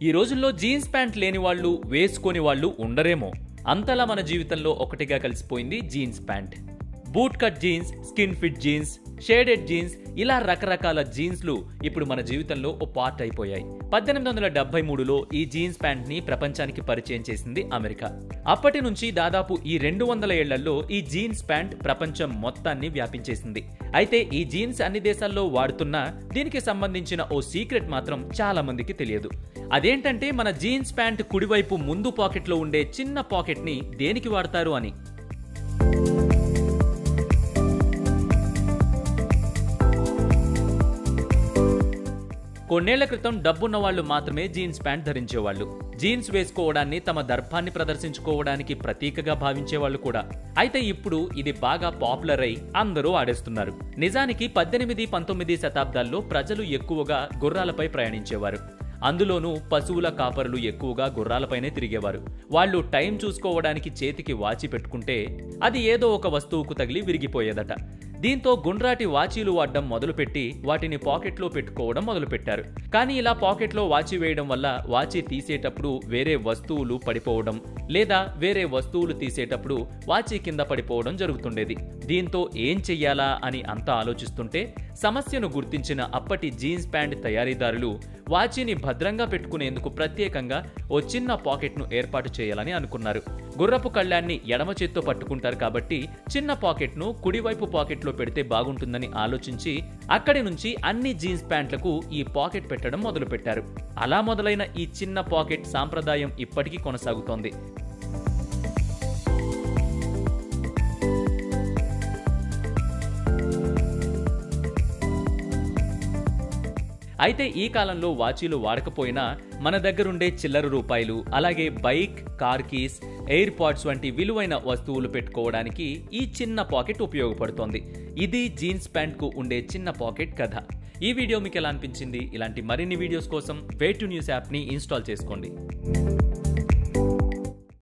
ఈ రోజుల్లో jeans pant లేని వాళ్ళు, వేసుకొని వాళ్ళు ఉండరేమో. అంతలా మన జీవితంలో ఒకటిగా కలిసిపోయింది jeans pant. Boot cut jeans, skin fit jeans, shaded jeans, ఇలా రకరకాల జీన్స్లు ఇప్పుడు మన జీవితంలో ఓ పార్ట్ అయిపోయాయి. 1873లో ఈ జీన్స్ ప్యాంట్ ని ప్రపంచానికి పరిచయం చేసింది అమెరికా. అప్పటి నుంచి దాదాపు ఈ 200 ఏళ్లలో ఈ జీన్స్ ప్యాంట్ ప్రపంచం మొత్తాన్ని వ్యాపించేసింది. అయితే ఈ జీన్స్ అన్ని దేశాల్లో వాడుతున్నా దీనికి సంబంధించిన ఓ సీక్రెట్ మాత్రం చాలా మందికి తెలియదు. అదేంటంటే మన జీన్స్ ప్యాంట్ కుడివైపు ముందు పాకెట్లో ఉండే చిన్న పాకెట్ ని దేనికి వాడతారు అని. కొన్నేళ్ల క్రితం డబ్బున్న వాళ్ళు మాత్రమే జీన్స్ ప్యాంట్ ధరించేవాళ్ళు. జీన్స్ వేసుకోవడాన్ని తమ దర్పాన్ని ప్రదర్శించుకోవడానికి ప్రతీకగా భావించేవాళ్ళు కూడా. అయితే ఇప్పుడు ఇది బాగా పాపులర్ అయి అందరూ ఆడేస్తున్నారు. నిజానికి 18, 19 శతాబ్దాల్లో ప్రజలు ఎక్కువగా గుర్రాలపై ప్రయాణించేవారు. అందులోనూ పశువుల కాపరులు ఎక్కువగా గుర్రాలపైనే తిరిగేవారు. వాళ్ళు టైం చూసుకోవడానికి చేతికి వాచి పెట్టుకుంటే అది ఏదో ఒక వస్తువుకు తగిలి విరిగిపోయేదట. దీంతో గుండ్రాటి వాచీలు వాడడం మొదలుపెట్టి వాటిని పాకెట్లో పెట్టుకోవడం మొదలుపెట్టారు. కానీ ఇలా పాకెట్లో వాచి వేయడం వల్ల వాచి తీసేటప్పుడు వేరే వస్తువులు పడిపోవడం, లేదా వేరే వస్తువులు తీసేటప్పుడు వాచి కింద పడిపోవడం జరుగుతుండేది. దీంతో ఏం చెయ్యాలా అని అంతా ఆలోచిస్తుంటే సమస్యను గుర్తించిన అప్పటి జీన్స్ ప్యాంట్ తయారీదారులు వాచీని భద్రంగా పెట్టుకునేందుకు ప్రత్యేకంగా ఓ చిన్న పాకెట్ను ఏర్పాటు చేయాలని అనుకున్నారు. గుర్రపు కళ్యాణ్ణి ఎడమ చేత్తో పట్టుకుంటారు కాబట్టి చిన్న పాకెట్ను కుడివైపు పాకెట్లో పెడితే బాగుంటుందని ఆలోచించి అక్కడి నుంచి అన్ని జీన్స్ ప్యాంట్లకు ఈ పాకెట్ పెట్టడం మొదలుపెట్టారు. అలా మొదలైన ఈ చిన్న పాకెట్ సాంప్రదాయం ఇప్పటికీ కొనసాగుతోంది. అయితే ఈ కాలంలో వాచీలు వాడకపోయినా మన దగ్గరుండే చిల్లర రూపాయలు, అలాగే bike, car keys, air pods వంటి విలువైన వస్తువులు పెట్టుకోవడానికి ఈ చిన్న పాకెట్ ఉపయోగపడుతోంది. ఇది జీన్స్ ప్యాంట్ కు ఉండే చిన్న పాకెట్ కథ. ఈ వీడియో మీకు ఎలా అనిపించింది? ఇలాంటి మరిన్ని వీడియోస్ కోసం వే టు న్యూస్ యాప్ ని ఇన్స్టాల్ చేసుకోండి.